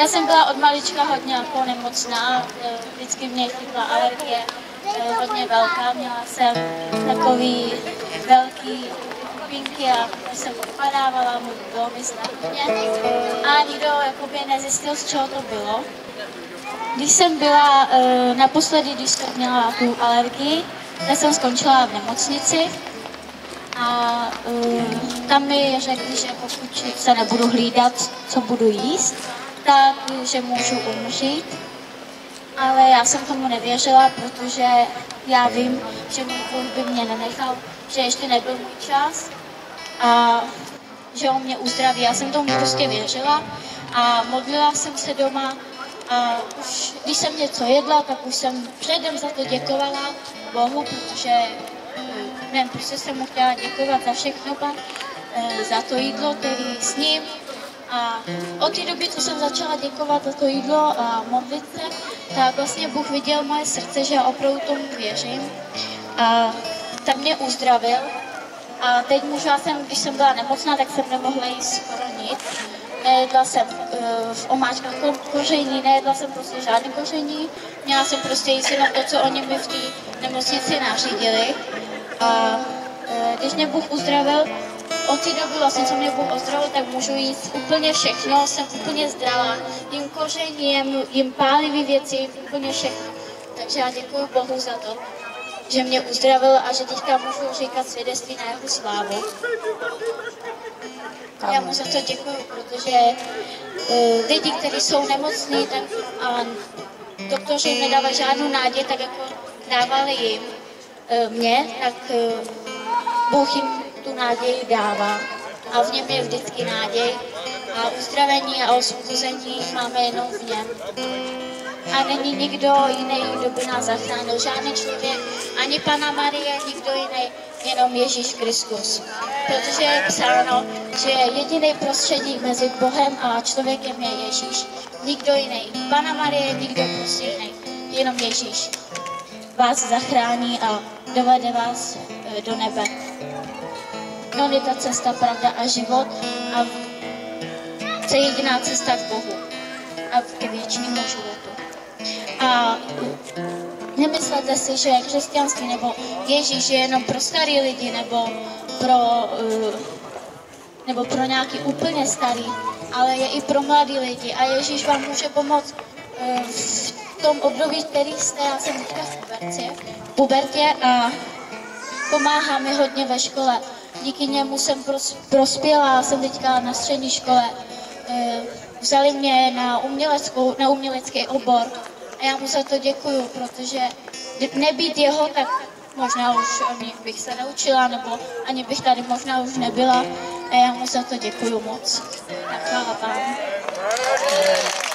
Já jsem byla od malička hodně jako nemocná, vždycky mě chytla alergie, hodně velká, měla jsem takový velký kupinky a jsem upadávala, bylo mi strašně a nikdo jakoby nezjistil, z čeho to bylo. Když jsem byla naposledy, když jsem měla tu alergii, tak jsem skončila v nemocnici a tam mi řekli, že pokud se nebudu hlídat, co budu jíst, tak, že můžu umřít. Ale já jsem tomu nevěřila, protože já vím, že můj Bůh by mě nenechal, že ještě nebyl můj čas a že on mě uzdraví. Já jsem tomu prostě věřila a modlila jsem se doma a už když jsem něco jedla, tak už jsem předem za to děkovala Bohu, protože nevím, prostě jsem mu chtěla děkovat za všechno, za to jídlo, který s ním. A od té doby, co jsem začala děkovat za to jídlo a modlit se, tak vlastně Bůh viděl moje srdce, že já opravdu tomu věřím. A tak mě uzdravil. A teď možná když jsem byla nemocná, tak jsem nemohla jíst skoro nic. Nejedla jsem v omáčkách koření, nejedla jsem prostě žádné koření. Měla jsem prostě jíst jenom to, co oni mi v té nemocnici nařídili. A když mě Bůh uzdravil, od té doby vlastně, co mě Bůh ozdravil, tak můžu jíst úplně všechno, jsem úplně zdravá. Jím koření, jím pálivý věci, jím úplně všechno. Takže já děkuji Bohu za to, že mě uzdravil a že teďka můžu říkat svědectví na jeho slávu. Já mu za to děkuji, protože lidi, kteří jsou nemocní a doktoři jim nedávají žádnou naději, tak jako dávali jim mě, tak Bůh jim tu naději dává a v něm je vždycky naděj a uzdravení a osvobození máme jenom v něm. A není nikdo jiný, kdo by nás zachránil, žádný člověk, ani Panna Marie, nikdo jiný, jenom Ježíš Kristus. Protože je psáno, že jediný prostředník mezi Bohem a člověkem je Ježíš. Nikdo jiný. Panna Marie, nikdo prostě jiný, jenom Ježíš. Vás zachrání a dovede vás do nebe. On je ta cesta, pravda a život a to je jediná cesta k Bohu a ke věčnému životu. A nemyslete si, že křesťanství nebo Ježíš je jenom pro starý lidi nebo pro nějaký úplně starý, ale je i pro mladý lidi a Ježíš vám může pomoct v tom období, který jste. Já jsem teďka v pubertě a pomáhá mi hodně ve škole. Díky němu jsem prospěla, jsem teďka na střední škole. Vzali mě na umělecký obor a já mu za to děkuju, protože nebýt jeho, tak možná už ani bych se neučila, nebo ani bych tady možná už nebyla a já mu za to děkuju moc. Tak chvála Pánu.